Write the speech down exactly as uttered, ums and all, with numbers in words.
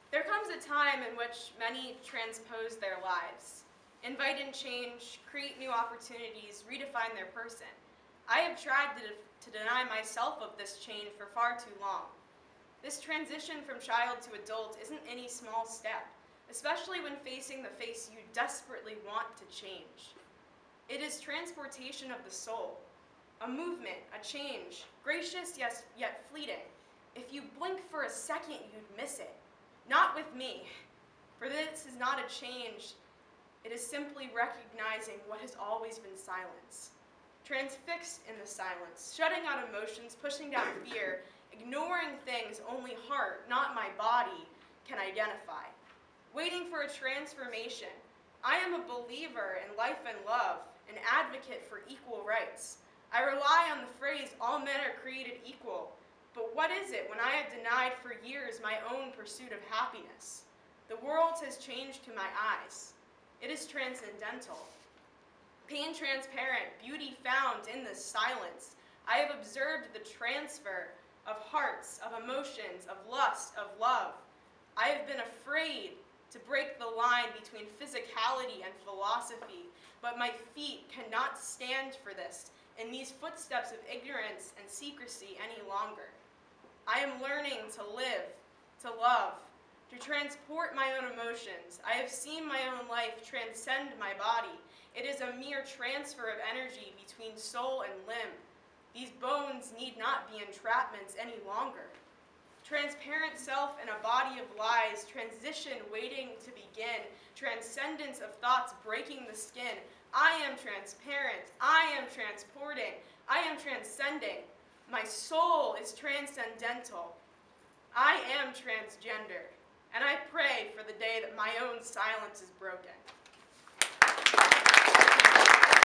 There comes a time in which many transpose their lives, invite in change, create new opportunities, redefine their person. I have tried to, to deny myself of this change for far too long. This transition from child to adult isn't any small step, especially when facing the face you desperately want to change. It is transportation of the soul, a movement, a change, gracious yes, yet fleeting. If you blink for a second, you'd miss it. Not with me, for this is not a change. It is simply recognizing what has always been silence. Transfixed in the silence, shutting out emotions, pushing down fear, ignoring things only heart, not my body, can identify. Waiting for a transformation. I am a believer in life and love, an advocate for equal rights. I rely on the phrase, all men are created equal. But what is it when I have denied for years my own pursuit of happiness? The world has changed to my eyes. It is transcendental. Pain transparent, beauty found in the silence. I have observed the transfer of hearts, of emotions, of lust, of love. I have been afraid to break the line between physicality and philosophy, but my feet cannot stand for this in these footsteps of ignorance and secrecy any longer. I am learning to live, to love, to transport my own emotions. I have seen my own life transcend my body. It is a mere transfer of energy between soul and limb. These bones need not be entrapments any longer. Transparent self in a body of lies, transition waiting to begin, transcendence of thoughts breaking the skin. I am transparent, I am transporting, I am transcending. My soul is transcendental. I am transgender, and I pray for the day that my own silence is broken.